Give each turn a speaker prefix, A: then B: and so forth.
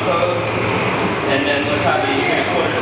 A: pose. And then let's have you get a quarter